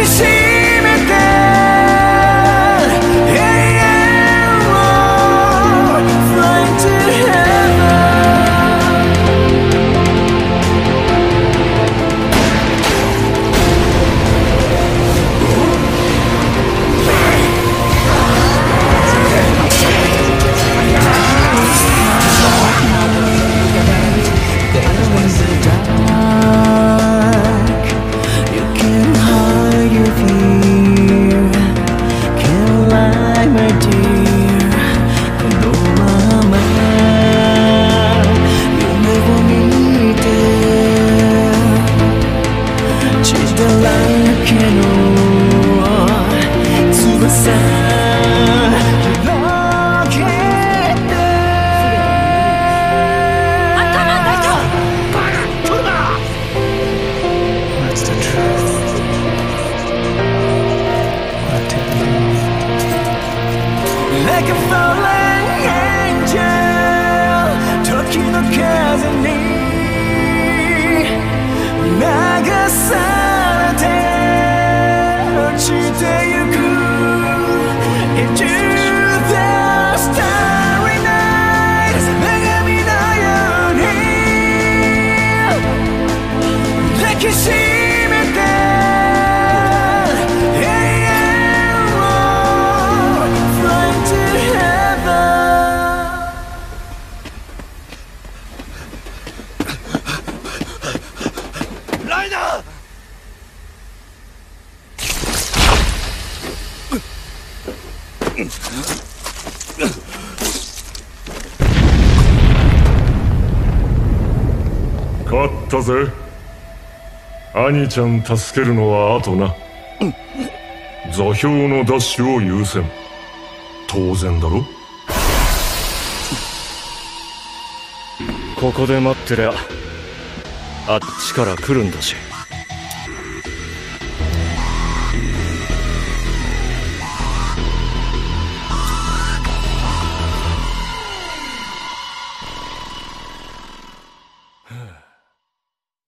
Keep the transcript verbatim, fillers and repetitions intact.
きしめて永遠を Fly to heaven。 Like a fallen angel 時の風に流されて落ちてゆく Into the starry night 鏡のように抱きしめてライナー！ 勝ったぜ。兄ちゃん助けるのは後な。座標のダッシュを優先。当然だろ。 ここで待ってりゃあっちから来るんだし。